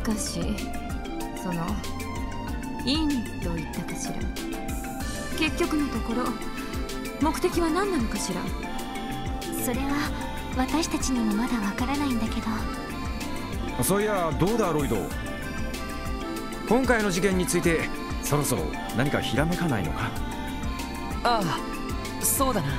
しかしそのインと言ったかしら。結局のところ目的は何なのかしら。 それは私たちにもまだわからないんだけど。 そういやどうだロイド、今回の事件についてそろそろ何かひらめかないのか。 ああ、そうだな。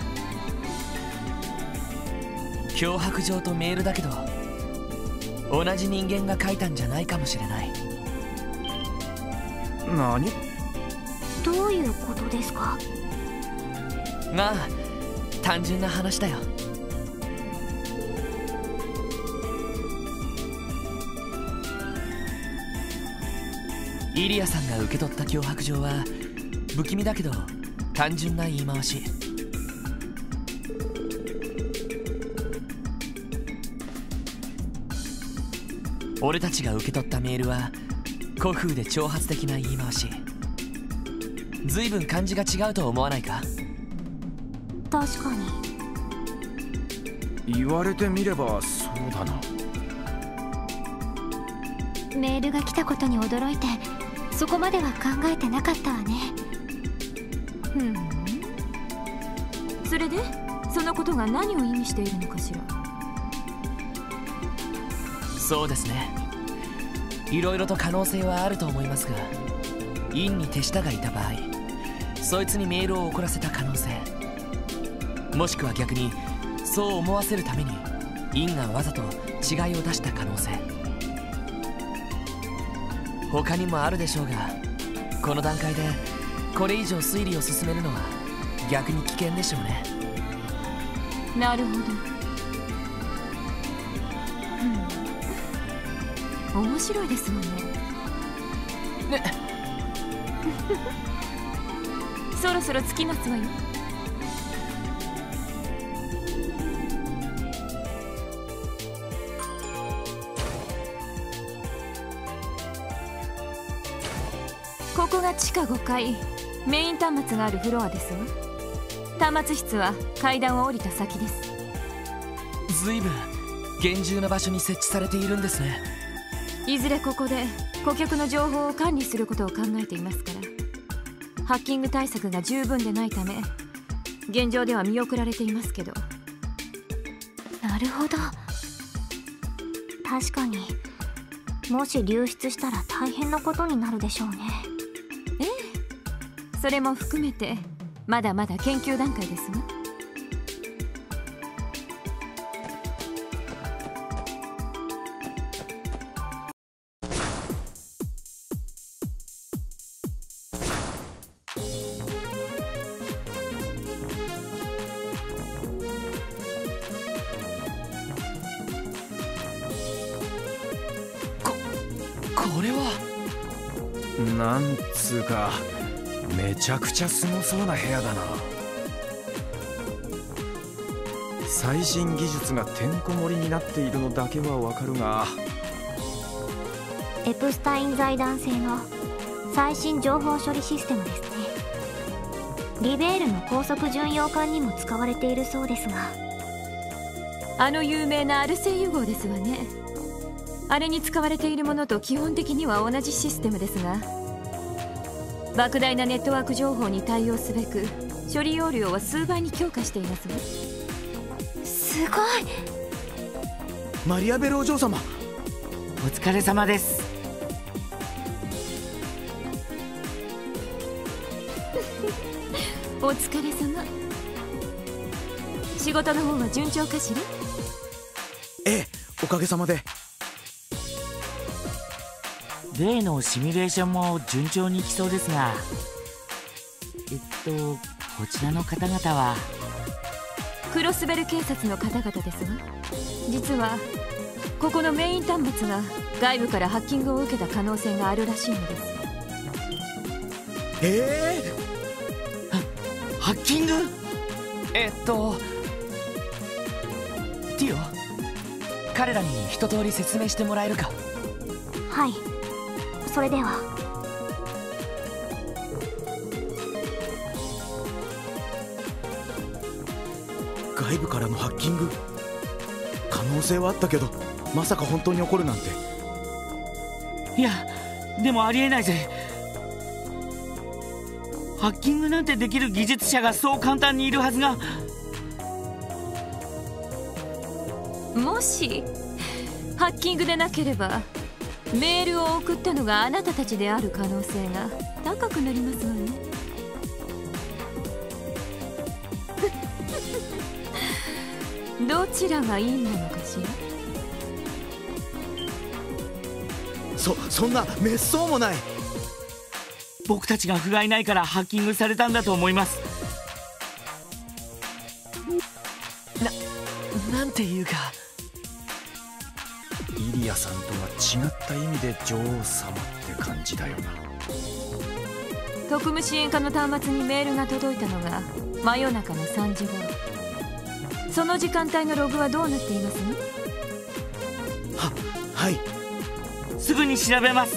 脅迫状とメールだけど同じ人間が書いたんじゃないかもしれない。 何？ どういうことですか？ まあ単純な話だよ。イリアさんが受け取った脅迫状は不気味だけど単純な言い回し。俺たちが受け取ったメールは古風で挑発的な言い回し。随分感じが違うと思わないか？ 確かに。 言われてみればそうだな。 メールが来たことに驚いてそこまでは考えてなかったわね。 それでそのことが何を意味しているのかしら。 そうですね、いろいろと可能性はあると思いますが、インに手下がいた場合そいつにメールを送らせた可能性、もしくは逆にそう思わせるためにインがわざと違いを出した可能性、他にもあるでしょうが、この段階でこれ以上推理を進めるのは逆に危険でしょうね。 なるほど。面白いですわね。そろそろ着きますわよ。ここが地下5階メイン端末があるフロアですわ。端末室は階段を降りた先です。 随分厳重な場所に設置されているんですね。 いずれここで顧客の情報を管理することを考えていますから、ハッキング対策が十分でないため現状では見送られていますけど。 なるほど。確かにもし流出したら大変なことになるでしょうね。 ええ、それも含めてまだまだ研究段階ですわ。 これはなんつうかめちゃくちゃすごそうな部屋だな。最新技術がてんこ盛りになっているのだけはわかるが、 エプスタイン財団製の最新情報処理システムですね。リベールの高速巡洋艦にも使われているそうですが。 あの有名なアルセイユ号ですわね。あれに使われているものと基本的には同じシステムですが、莫大なネットワーク情報に対応すべく処理容量は数倍に強化していますわ。 すごい。 マリアベルお嬢様、 お疲れ様です。 お疲れ様。仕事の方は順調かしら？ ええ、おかげさまで。 例のシミュレーションも順調にいきそうですが、こちらの方々は？ クロスベル警察の方々ですわ。実はここのメイン端末が外部からハッキングを受けた可能性があるらしいのです。 ハッキング？ ティオ、彼らに一通り説明してもらえるか？ はい、それでは。 外部からのハッキング、可能性はあったけどまさか本当に起こるなんて。 いやでもありえないぜ。ハッキングなんてできる技術者がそう簡単にいるはずが。 もしハッキングでなければメールを送ったのがあなたたちである可能性が高くなりますわね。どちらがいいなのかしら。 そんな滅相もない。 僕たちが不甲斐ないからハッキングされたんだと思います。 なんていうか、 イリアさんとは違った意味で女王様って感じだよな。 特務支援課の端末にメールが届いたのが真夜中の3時頃。その時間帯のログはどうなっていますの？ はい。 すぐに調べます。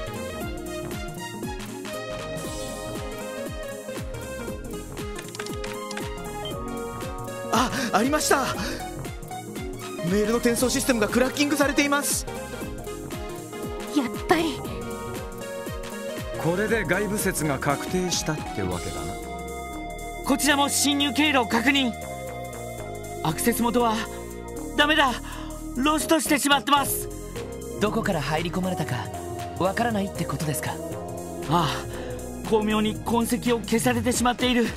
ありました。メールの転送システムがクラッキングされています。 やっぱりこれで外部説が確定したってわけだな。 こちらも侵入経路を確認。アクセス元はダメだ、ロストしてしまってます。 どこから入り込まれたかわからないってことですか？ ああ、巧妙に痕跡を消されてしまっている。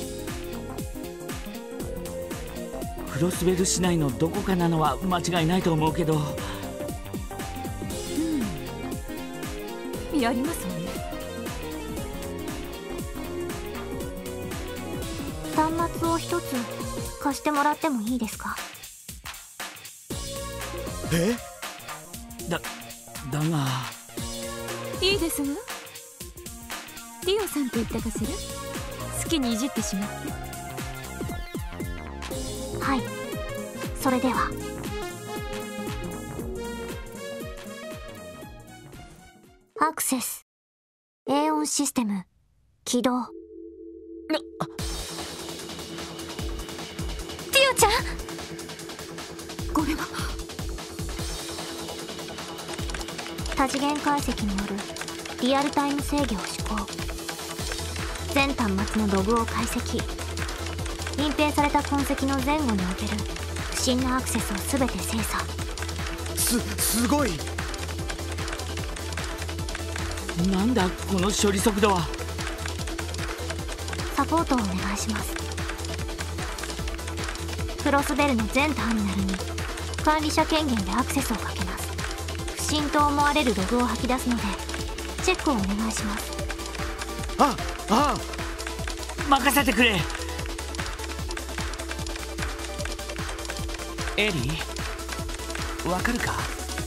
クロスベル市内のどこかなのは間違いないと思うけど。 やりますわね。 端末を一つ貸してもらってもいいですか？ だがいいですが、リオさんと言ったかしら。好きにいじってしまって。 はい、それでは。アクセス A 音システム起動。ティオちゃん、 これは多次元解析によるリアルタイム制御を施行。全端末のログを解析。隠蔽された痕跡の前後における不審なアクセスを全て精査。 すごい。 なんだこの処理速度は。 サポートをお願いします。クロスベルの全ターミナルに管理者権限でアクセスをかけます。不審と思われるログを吐き出すのでチェックをお願いします。 任せてくれ。 エリー、わかるか？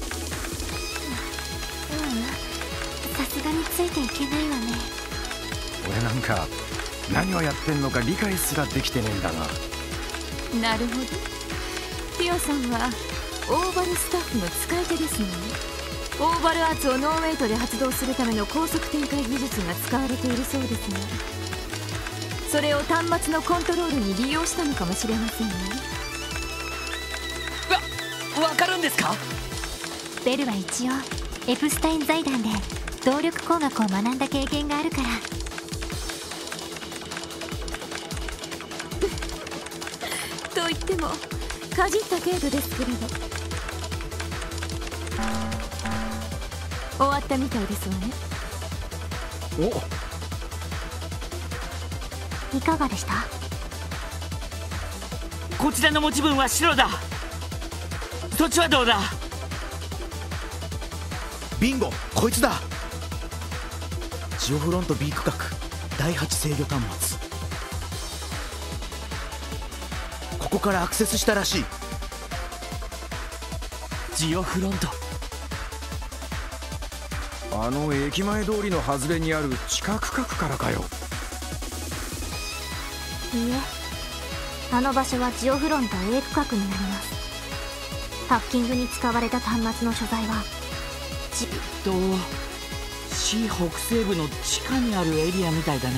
さすがについていけないわね。 俺なんか何をやってんのか理解すらできてねえんだが。 なるほど。ティオさんはオーバルスタッフの使い手ですね。オーバルアーツをノーウェイトで発動するための高速展開技術が使われているそうですが、それを端末のコントロールに利用したのかもしれませんね。 わかるんですか？ ベルは一応エプスタイン財団で動力工学を学んだ経験があるから。 と言ってもかじった程度ですけれど。終わったみたいですわね。 いかがでした？ こちらの持ち分は白だ。そっちはどうだ？ ビンゴ、こいつだ。ジオフロント B 区画第8制御端末。ここからアクセスしたらしい。 ジオフロント。 あの駅前通りの外れにある地下区画からかよ。 いいえ、あの場所はジオフロント A 区画になります。ハッキングに使われた端末の所在は市北西部の地下にあるエリアみたいだね。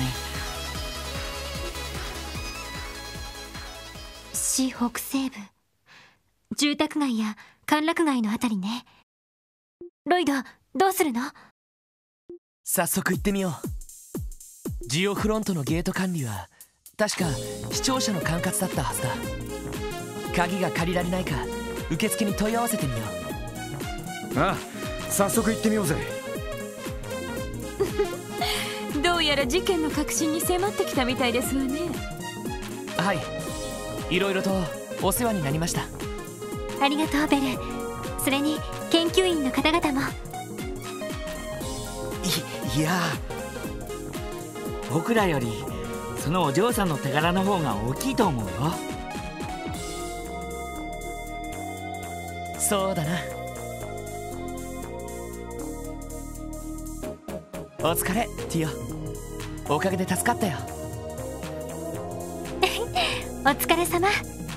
市北西部、住宅街や歓楽街のあたりね。ロイド、 どうするの？ 早速行ってみよう。ジオフロントのゲート管理は確か視聴者の管轄だったはずだ。鍵が借りられないか受付に問い合わせてみよう。ああ、早速行ってみようぜ。 どうやら事件の核心に迫ってきたみたいですわね。 はい、いろいろとお世話になりました。 ありがとうベル。それに研究員の方々も。 いや僕らよりそのお嬢さんの手柄の方が大きいと思うよ。 そうだな。お疲れティオ、おかげで助かったよ。 お疲れ様。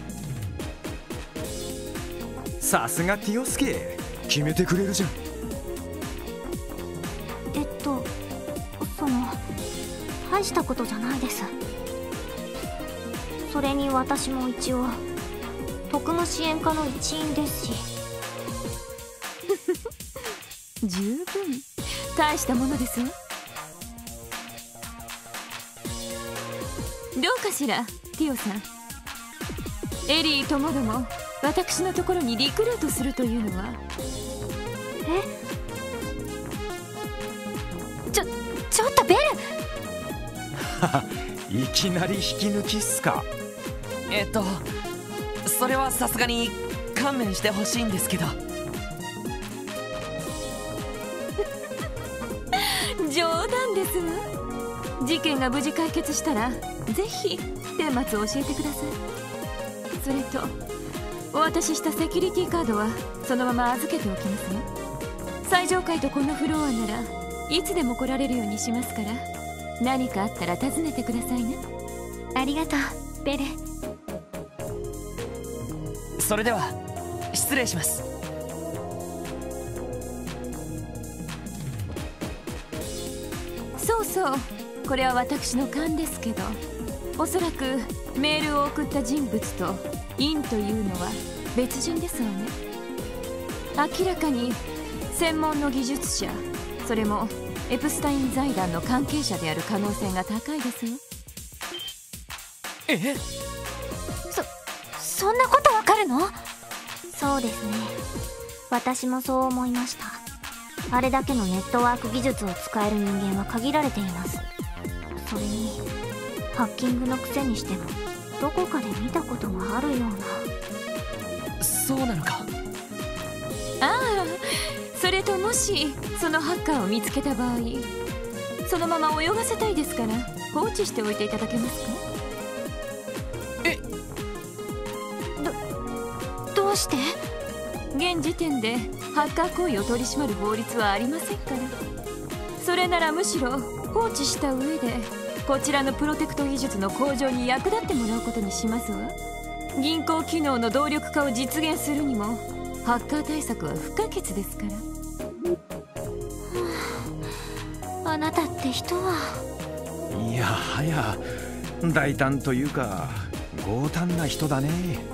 さすがティオスケ、決めてくれるじゃん。 大したことじゃないです。それに私も一応特務支援課の一員ですし。 十分大したものですわ。どうかしらティオさん。エリーともども私のところにリクルートするというのは。 ちょっとベル。 いきなり引き抜きっすか。 それはさすがに勘弁してほしいんですけど。 冗談ですわ。事件が無事解決したらぜひ顛末を教えてください。それとお渡ししたセキュリティカードはそのまま預けておきますね。最上階とこのフロアならいつでも来られるようにしますから、何かあったら訪ねてくださいね。 ありがとうベル。 それでは失礼します。 そうそう、これは私の勘ですけど、おそらくメールを送った人物とインというのは別人ですわね。明らかに専門の技術者、それもエプスタイン財団の関係者である可能性が高いですよ。 そんなことわかるの？そうですね、私もそう思いました。あれだけのネットワーク技術を使える人間は限られています。それにハッキングのくせにしてもどこかで見たことがあるような。 そうなのか。 ああ、それともしそのハッカーを見つけた場合、そのまま泳がせたいですから放置しておいていただけますか？ どうして？ 現時点でハッカー行為を取り締まる法律はありませんから。それならむしろ放置した上でこちらのプロテクト技術の向上に役立ってもらうことにしますわ。銀行機能の動力化を実現するにもハッカー対策は不可欠ですから。 あなたって人は。 いやはや大胆というか強胆な人だね。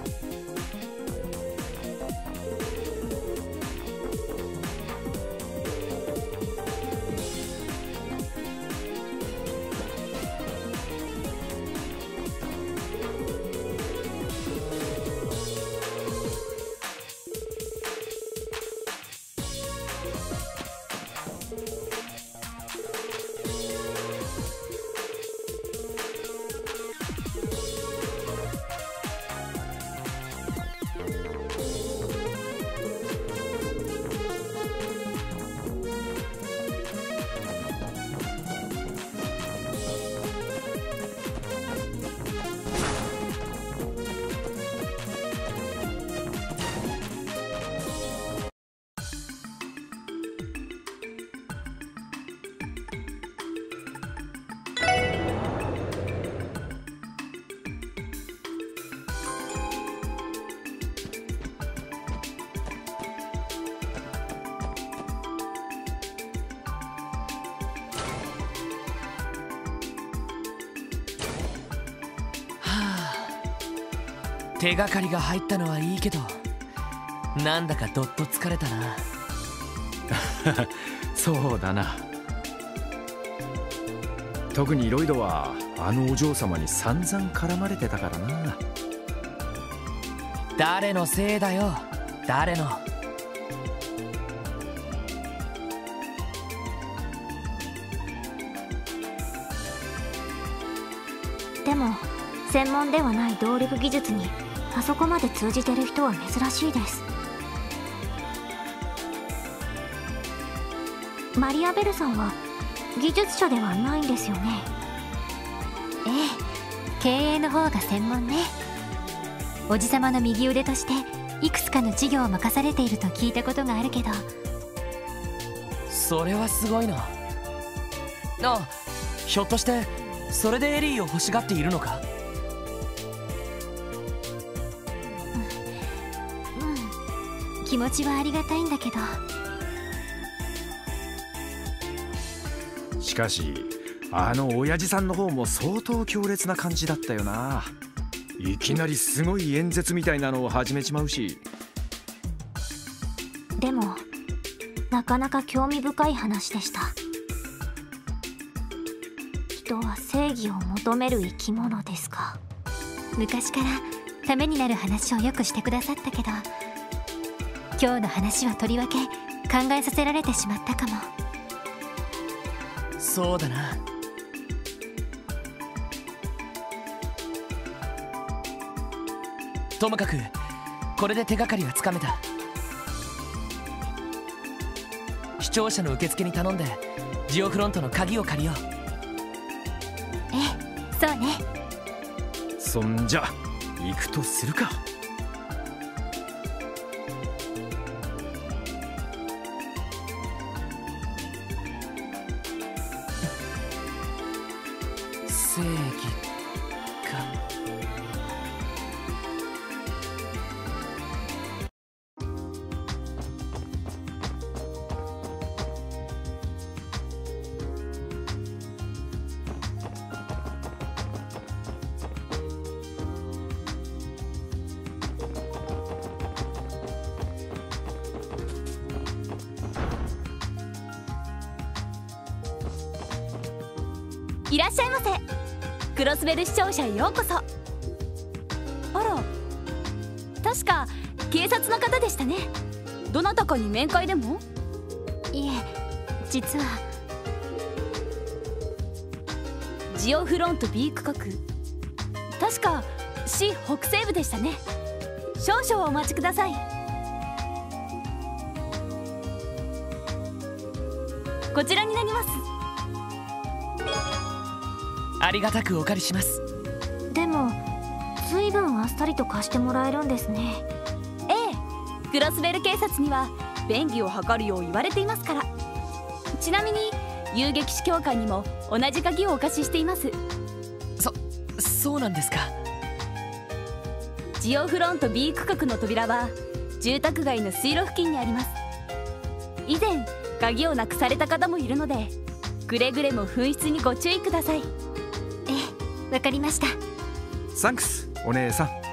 手がかりが入ったのはいいけど、なんだかどっと疲れたな。 そうだな。特にロイドはあのお嬢様に散々絡まれてたからな。 誰のせいだよ、誰の。 でも専門ではない動力技術にあそこまで通じてる人は珍しいです。マリアベルさんは技術者ではないんですよね。 ええ、経営の方が専門ね。おじさまの右腕としていくつかの事業を任されていると聞いたことがあるけど。 それはすごいな。あ、ひょっとしてそれでエリーを欲しがっているのか。 気持ちはありがたいんだけど。 しかしあの親父さんの方も相当強烈な感じだったよな。いきなりすごい演説みたいなのを始めちまうし。 でもなかなか興味深い話でした。人は正義を求める生き物ですか。 昔からためになる話をよくしてくださったけど、今日の話はとりわけ考えさせられてしまったかも。 そうだな。ともかくこれで手がかりはつかめた。視聴者の受付に頼んでジオフロントの鍵を借りよう。 ええ、そうね。 そんじゃ行くとするか。 正義か。 いらっしゃいませ。クロスベル視聴者へようこそ。あら、確か警察の方でしたね。どなたかに面会でも？ いえ、実はジオフロント B 区画、確か市北西部でしたね。少々お待ちください。こちらになります。 ありがたくお借りします。 でも随分あっさりと貸してもらえるんですね。 ええ、クロスベル警察には便宜を図るよう言われていますから。ちなみに遊撃士教官にも同じ鍵をお貸ししています。 そうなんですか。 ジオフロント B 区画の扉は住宅街の水路付近にあります。以前鍵をなくされた方もいるので、くれぐれも紛失にご注意ください。 わかりました。 サンクスお姉さん。